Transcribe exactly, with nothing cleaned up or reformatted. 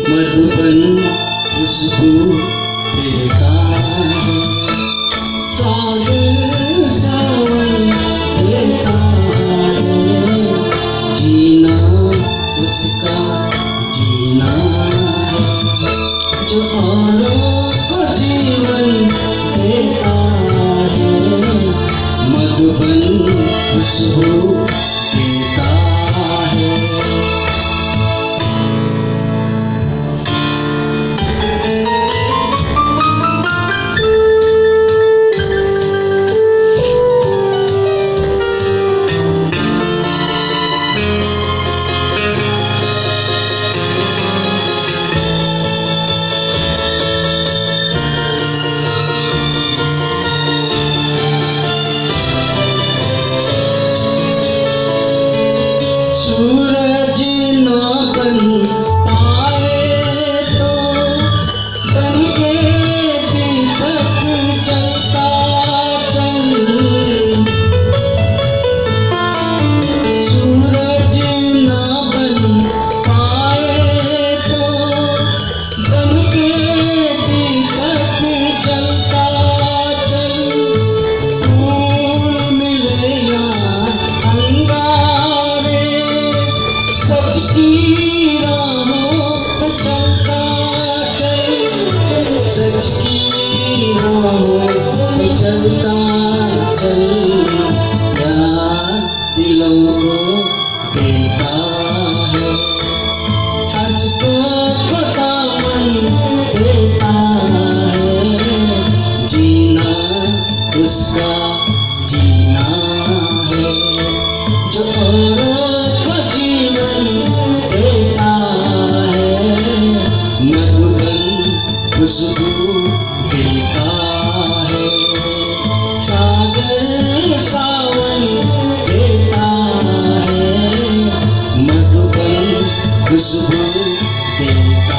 मधुबन खुशबू देता है। सागर सावन देता है, जीना उसका जीना है। जो औरों को जीवन देता है, मधुबन खुशबू देता है। सूरज ना बन पाए तो बन के दीपक जलता चल। सूरज ना बन पाए तो बन के दीपक जलता चल। फूल मिले या अंगारे, सच की राहों पे चलता चल। सच की राहों पे चलता चल। प्यार दिलों को देता है, हंस को खुदा मन देता है। जीना उसका जीना है। जो औरों को जीवन देता है, मधुबन खुशबू देता है। सागर सावन देता है, मधुबन खुशबू देता